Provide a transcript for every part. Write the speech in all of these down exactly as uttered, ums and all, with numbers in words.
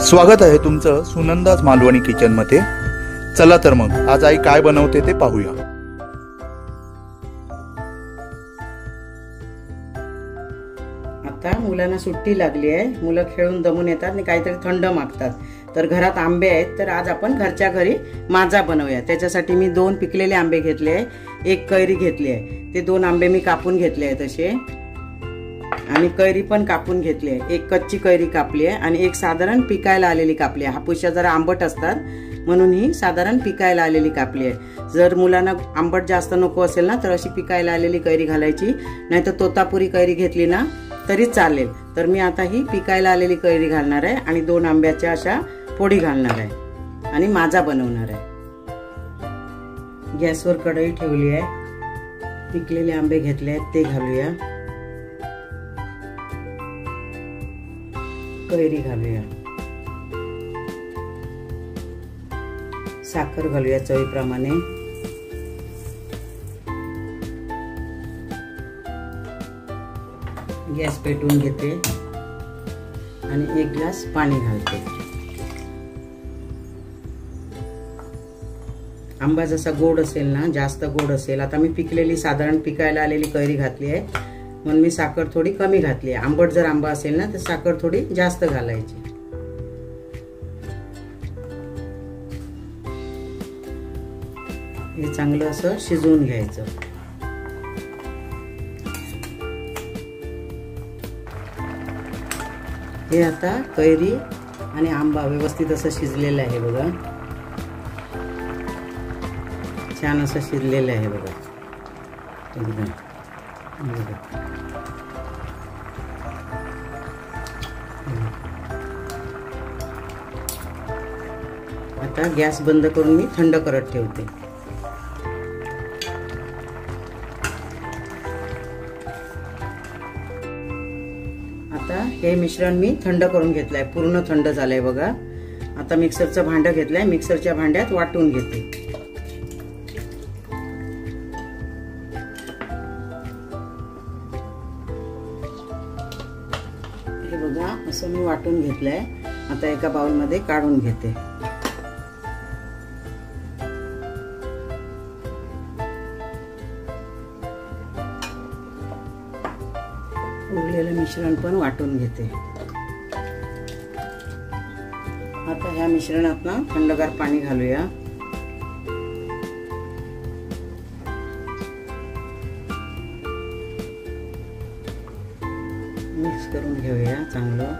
स्वागत आहे तुमचं सुनंदाज मालवणी किचन मध्ये। चला तर मग आज आई काय बनवते ते पाहूया। आता मुलांना सुट्टी लागली आहे, मुलं खेळून दमून येतात आणि काहीतरी थंड मागतात। तर घरात आंबे आहेत, तर आज आपण घरच्या घरी माजा बनवूया। त्याच्यासाठी मी दोन पिकलेले आंबे घेतले आहे, एक कैरी घेतली आहे। ते दोन आंबे मी कापून घेतले आहेत तसे, आणि कैरी पण कापून घेतली आहे। एक कच्ची कैरी कापली आहे आणि एक साधारण पिकायला आलेली कापली आहे। हापूसच्या जरा आंबट असतात म्हणून ही साधारण पिकायला आलेली कापली आहे। जर मुलांना आंबट जास्त नको असेल ना तर अशी पिकायला आलेली कैरी घालायची, नाहीतर तोतापुरी कैरी घेतली ना तरी चालेल। तर मी आता ही पिकायला आलेली कैरी घालणार आहे आणि दोन आंब्याच्या अशा फोडी घालणार आहे आणि माजा बनवणार आहे। गॅसवर कढई ठेवली आहे, पिकलेले आंबे घेतले आहेत ते घालूया, कैरी घालूया, साखर घालूया चवीप्रमाणे, गॅस पेटवून घेते आणि एक ग्लास पाणी घालते। आंबा जसा गोड असेल ना, जास्त गोड असेल, आता मी पिकलेली साधारण पिकायला आलेली कैरी घातली आहे म्हणून मी साखर थोडी कमी घातली आहे। आंबट जर आंबा असेल ना तर साखर थोडी जास्त घालायची। हे चांगलं असं शिजवून घ्यायचं। हे आता कैरी आणि आंबा व्यवस्थित असं शिजलेलं आहे बघा, छान असं शिजलेलं आहे बघा एकदम। आता गॅस बंद करून मी थंड करत ठेवते। आता हे मिश्रण मी थंड करून घेतलंय, पूर्ण थंड झालंय बघा। आता मिक्सरचं भांडं घेतलंय, मिक्सरच्या भांड्यात वाटून घेते। हे बघा असं मी वाटून घेतलंय, आता एका बाउल मध्ये काढून घेते। उरलेलं मिश्रण पण वाटून घेते। आता ह्या मिश्रणात ना थंडगार पाणी घालूया, मिक्स करून घेऊया चांगलं।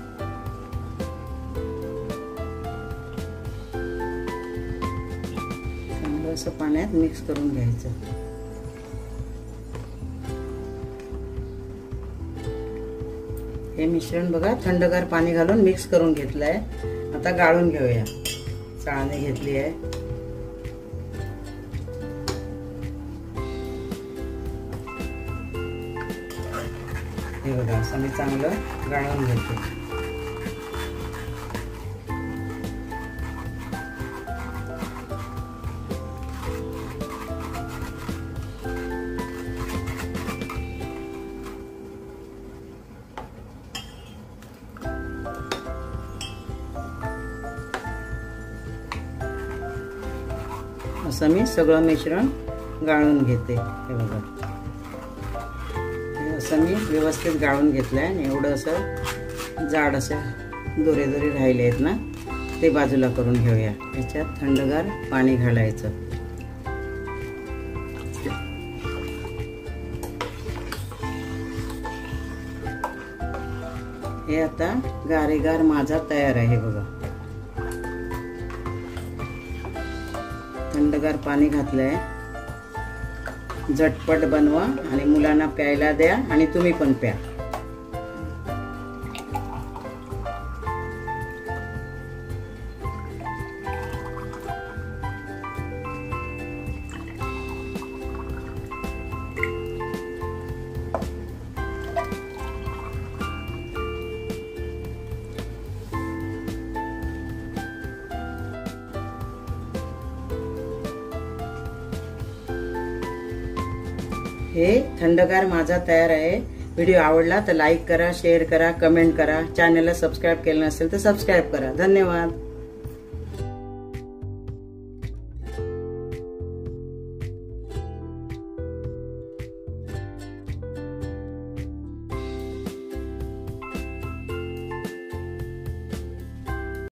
चांगलं असं पाण्यात मिक्स करून घ्यायचं। हे मिश्रण बघा थंडगार पाणी घालून मिक्स करून घेतलंय, आता गाळून घेऊया। चाळणी घेतली आहे, हे बघा असं मी चांगलं गाळून घेते। असं मी सगळं मिश्रण गाळून घेते। हे बघा असं मी व्यवस्थित गाळून घेतलंय आणि एवढं असं जाड असं दोरे दोरे राहिले आहेत ना ते बाजूला करून घेऊया। याच्यात थंडगार पाणी घालायचं। हे आता गारेगार माजा तयार आहे बघा। थंडगार पाणी घातलंय, झटपट बनवा आणि मुलांना प्यायला द्या आणि तुम्ही पण प्या। हे थंडगार माजा तयार आहे। व्हिडिओ आवडला तर लाईक करा, शेअर करा, कमेंट करा. चॅनलला सबस्क्राईब केलं नसेल तर सबस्क्राईब करा. धन्यवाद.